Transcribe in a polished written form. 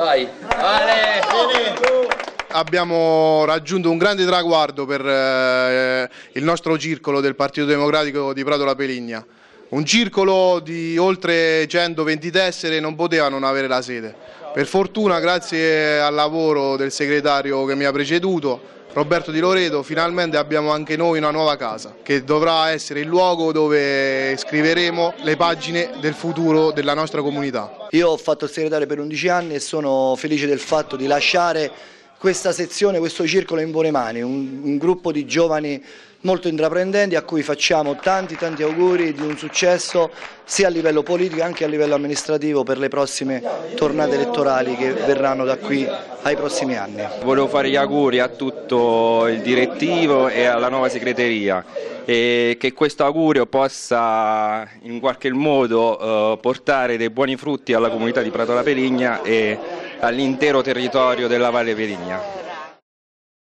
Vai. Vale. Abbiamo raggiunto un grande traguardo per il nostro circolo del Partito Democratico di Prato La Peligna. Un circolo di oltre 120 tessere non poteva non avere la sede. Per fortuna, grazie al lavoro del segretario che mi ha preceduto, Roberto Di Loreto, finalmente abbiamo anche noi una nuova casa, che dovrà essere il luogo dove scriveremo le pagine del futuro della nostra comunità. Io ho fatto il segretario per 11 anni e sono felice del fatto di lasciare questa sezione, questo circolo in buone mani, un gruppo di giovani molto intraprendenti a cui facciamo tanti auguri di un successo sia a livello politico che anche a livello amministrativo per le prossime tornate elettorali che verranno da qui ai prossimi anni. Volevo fare gli auguri a tutto il direttivo e alla nuova segreteria e che questo augurio possa in qualche modo portare dei buoni frutti alla comunità di Prato La Peligna e all'intero territorio della Valle Peligna.